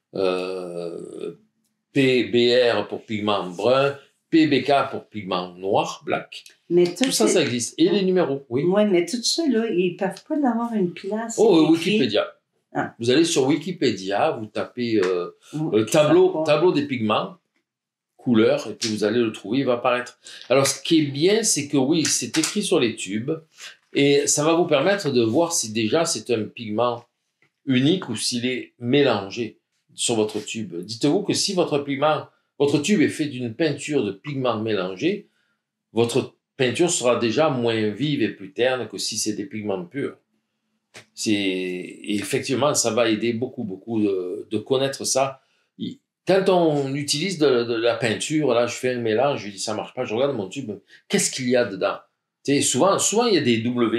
PBR pour pigment brun, PBK pour pigment noir, black. Mais tout ça, ça existe. Et les numéros, oui. Oui, mais tout ça, là, ils ne peuvent pas avoir une place. Wikipédia. Ah. Vous allez sur Wikipédia, vous tapez tableau des pigments, couleurs, et puis vous allez le trouver, il va apparaître. Alors, ce qui est bien, c'est que oui, c'est écrit sur les tubes, et ça va vous permettre de voir si déjà c'est un pigment unique ou s'il est mélangé sur votre tube. Dites-vous que si votre tube est fait d'une peinture de pigments mélangés, votre peinture sera déjà moins vive et plus terne que si c'est des pigments purs. Et effectivement, ça va aider beaucoup de connaître ça. Quand on utilise de la peinture, là, je fais un mélange, je dis ça marche pas, je regarde mon tube, qu'est-ce qu'il y a dedans? Tu sais, souvent, il y a des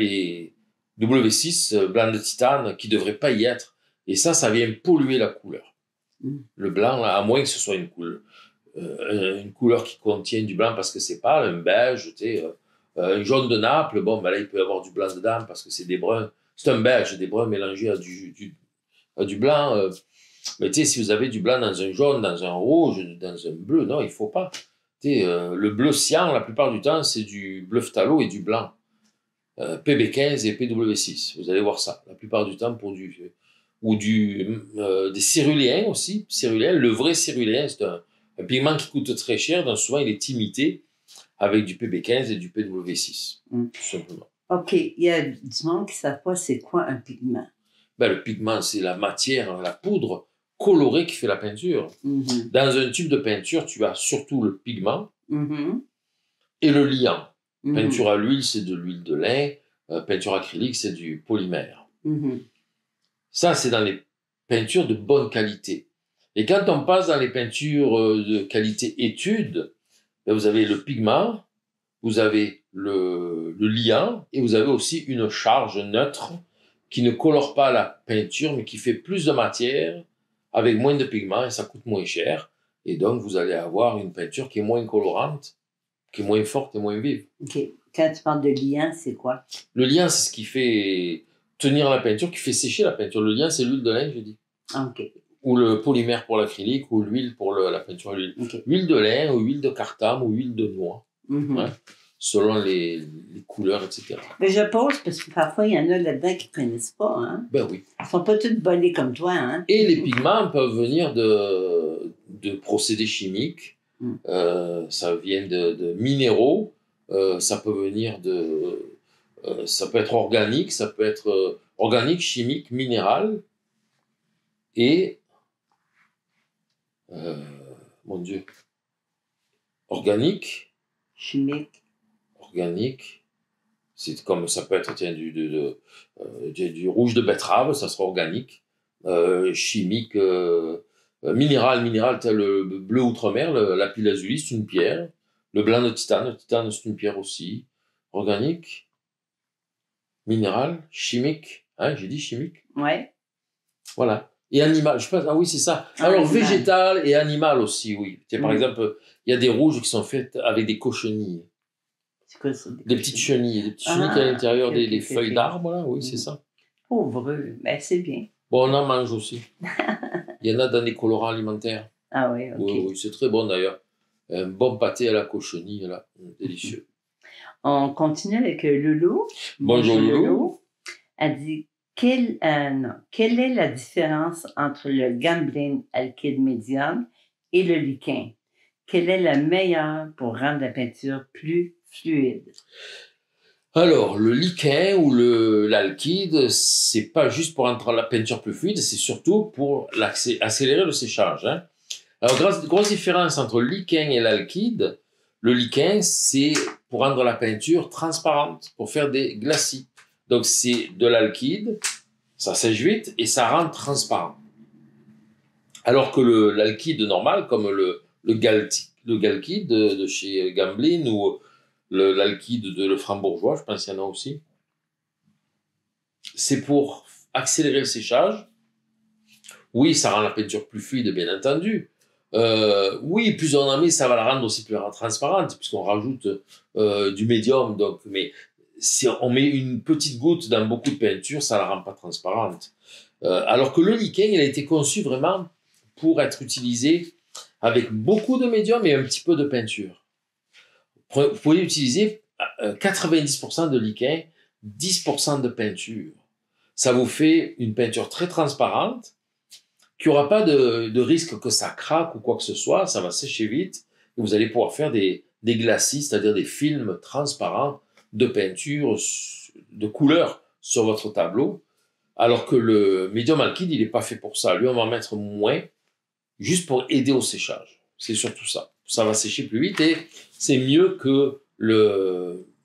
W6, blanc de titane, qui devraient pas y être. Et ça vient polluer la couleur. Le blanc, là, à moins que ce soit une couleur qui contient du blanc parce que c'est pas un beige, tu sais, un jaune de Naples, bon, ben là, il peut y avoir du blanc dedans parce que c'est des bruns. C'est un beige, des bruns mélangés à du blanc. Mais tu sais, si vous avez du blanc dans un jaune, dans un rouge, dans un bleu, non, il faut pas. Tu sais, le bleu cyan, la plupart du temps, c'est du bleu phthalo et du blanc. PB15 et PW6, vous allez voir ça, la plupart du temps pour des céruléens aussi. Céruléen, le vrai céruléen, c'est un pigment qui coûte très cher, donc souvent il est imité avec du PB15 et du PW6, tout simplement. OK, il y a du monde qui ne savent pas c'est quoi un pigment. Ben, le pigment, c'est la matière, la poudre colorée qui fait la peinture. Dans un tube de peinture, tu as surtout le pigment et le liant. Peinture à l'huile, c'est de l'huile de lin. Peinture acrylique, c'est du polymère. Ça, c'est dans les peintures de bonne qualité. Et quand on passe dans les peintures de qualité étude, ben vous avez le pigment, vous avez le liant, et vous avez aussi une charge neutre qui ne colore pas la peinture, mais qui fait plus de matière avec moins de pigments, et ça coûte moins cher. Et donc, vous allez avoir une peinture qui est moins colorante, qui est moins forte et moins vive. OK. Quand tu parles de liant, c'est quoi? Le liant, c'est ce qui fait tenir la peinture, qui fait sécher la peinture. Le liant, c'est l'huile de lin, je dis. OK. Ou le polymère pour l'acrylique, ou l'huile pour la peinture à l'huile. Okay. Huile de lin, ou huile de cartame, ou huile de noix. Ouais, selon les couleurs, etc. Mais je pose parce que parfois, il y en a là-dedans qui ne connaissent pas. Hein? Ben oui. Ils ne sont pas tous bonnés comme toi. Hein? Et les pigments peuvent venir de procédés chimiques. Ça vient de minéraux. Ça peut venir ça peut être organique, ça peut être organique, chimique, minéral. Et mon Dieu, organique, chimique, organique, c'est comme ça peut être du rouge de betterave, ça sera organique, chimique, minéral tel le bleu outre-mer, le lapis lazuli, c'est une pierre, le blanc de titane c'est une pierre aussi, organique, minéral, chimique, hein, j'ai dit chimique. Ouais. Voilà. Et animal, je pense, ah oui, c'est ça. Alors, végétal et animal aussi, oui. Tiens, par exemple, il y a des rouges qui sont faits avec des cochenilles. C'est quoi ça? Des petites chenilles qui à l'intérieur des feuilles d'arbres, là, oui, c'est ça. Pauvre, mais c'est bien. Bon, on en mange aussi. Il y en a dans les colorants alimentaires. Ah oui, OK. Oui, c'est très bon d'ailleurs. Un bon pâté à la cochenille, là, délicieux. On continue avec Loulou. Bonjour Loulou. Elle dit, quelle est la différence entre le gambling alkyd médium et le liquin? Quelle est la meilleure pour rendre la peinture plus fluide? Alors, le liquin ou l'alkyd, c'est pas juste pour rendre la peinture plus fluide, c'est surtout pour accélérer le séchage. Hein. Alors, grosse différence entre le liquin et l'alkyd. Le liquin, c'est pour rendre la peinture transparente, pour faire des glacis. Donc, c'est de l'alkyd, ça sèche vite et ça rend transparent. Alors que l'alkyd normal, comme le galkyd de chez Gamblin ou l'alkyd de Lefranc-Bourgeois, je pense qu'il y en a aussi, c'est pour accélérer le séchage. Oui, ça rend la peinture plus fluide, bien entendu. Oui, plus on en met, ça va la rendre aussi plus transparente, puisqu'on rajoute du médium. Donc, mais si on met une petite goutte dans beaucoup de peinture, ça la rend pas transparente. Alors que le liquin, il a été conçu vraiment pour être utilisé avec beaucoup de médium et un petit peu de peinture. Vous pouvez utiliser 90% de liquin, 10% de peinture. Ça vous fait une peinture très transparente, qui n'aura pas de risque que ça craque ou quoi que ce soit, ça va sécher vite, et vous allez pouvoir faire des glacis, c'est-à-dire des films transparents de peinture, de couleur sur votre tableau, alors que le médium alkyd, il n'est pas fait pour ça. Lui, on va en mettre moins, juste pour aider au séchage. C'est surtout ça. Ça va sécher plus vite et c'est mieux que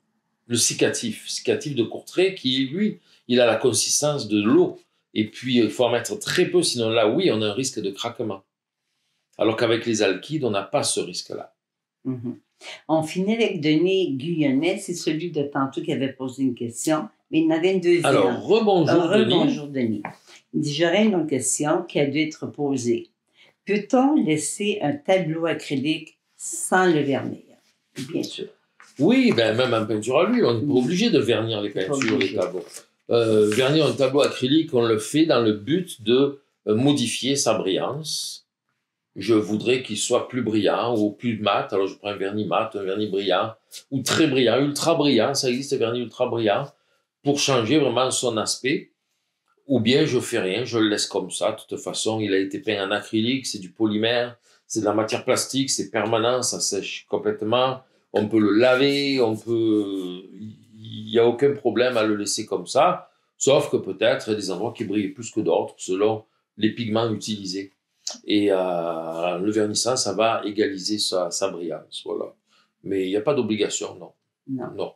le cicatif de Courtrai, qui, lui, il a la consistance de l'eau. Et puis, il faut en mettre très peu, sinon là, oui, on a un risque de craquement. Alors qu'avec les alkydes, on n'a pas ce risque-là. On finit avec Denis Guyonnet, c'est celui de tantôt qui avait posé une question, mais il en avait une deuxième. Alors, rebonjour Denis. Rebonjour Denis. Il dit, j'aurais une autre question qui a dû être posée. Peut-on laisser un tableau acrylique sans le vernir? Bien sûr. Oui, ben même en peinture à l'huile, on n'est pas obligé de vernir les peintures, les tableaux. Vernir un tableau acrylique, on le fait dans le but de modifier sa brillance. Je voudrais qu'il soit plus brillant ou plus mat, alors je prends un vernis mat, un vernis brillant, ou très brillant, ultra brillant, ça existe, un vernis ultra brillant, pour changer vraiment son aspect. Ou bien je fais rien, je le laisse comme ça. De toute façon, il a été peint en acrylique, c'est du polymère, c'est de la matière plastique, c'est permanent, ça sèche complètement. On peut le laver, il n'y a aucun problème à le laisser comme ça, sauf que peut-être il y a des endroits qui brillent plus que d'autres selon les pigments utilisés. Et le vernissant, ça va égaliser sa brillance, voilà. Mais il n'y a pas d'obligation, non. Non.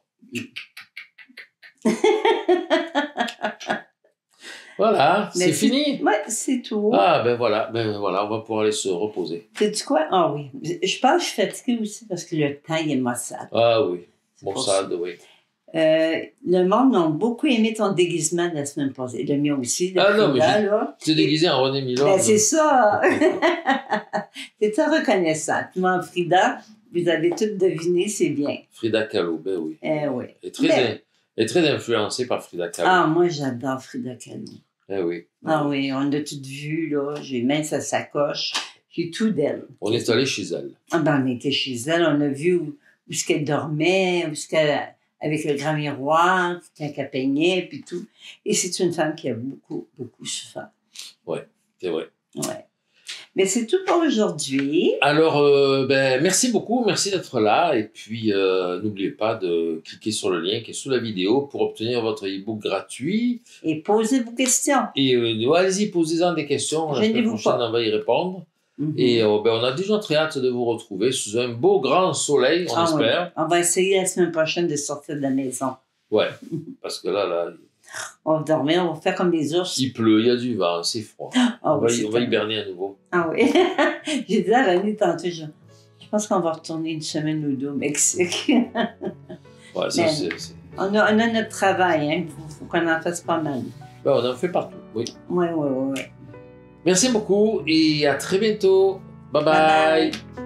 Voilà, c'est fini. Oui, c'est tout. Ah, ben voilà, on va pouvoir aller se reposer. Sais-tu quoi? Ah oui, je pense que je suis fatiguée aussi parce que le temps, il est maussade. Ah oui, maussade, oui. Le monde a beaucoup aimé ton déguisement de la semaine passée. Le mien aussi, de Frida, non, mais tu t'es déguisé en René Milor. Ben, c'est ça. C'est très reconnaissant. Moi, Frida, vous avez toutes deviné, c'est bien. Frida Kahlo, ben oui. Oui. Elle est très influencée par Frida Kahlo. Ah, moi, j'adore Frida Kahlo. Oui. Ah oui, on a toutes vu, là. J'ai même sa sacoche. J'ai tout d'elle. On est allé chez elle. Ah ben, on était chez elle. On a vu où est-ce qu'elle dormait, où est-ce qu'elle... avec le grand miroir, quand elle peignait, puis tout. Et c'est une femme qui a beaucoup, beaucoup souffert. Oui, c'est vrai. Ouais. Mais c'est tout pour aujourd'hui. Alors, merci beaucoup, merci d'être là. Et puis, n'oubliez pas de cliquer sur le lien qui est sous la vidéo pour obtenir votre e-book gratuit. Et posez vos questions. Et allez-y, posez-en des questions. La semaine prochaine, on va y répondre. Et on a déjà très hâte de vous retrouver sous un beau grand soleil, on espère. Oui. On va essayer la semaine prochaine de sortir de la maison. Ouais, parce que là... On va dormir, on va faire comme des ours. Il pleut, il y a du vent, c'est froid. On va hiberner à nouveau. Ah oui. J'ai dit à René tantôt, je pense qu'on va retourner une semaine ou deux au Mexique. Ouais, ça c'est... On a notre travail, hein. Faut qu'on en fasse pas mal. Ben, on en fait partout, oui. Oui. Merci beaucoup et à très bientôt. Bye bye.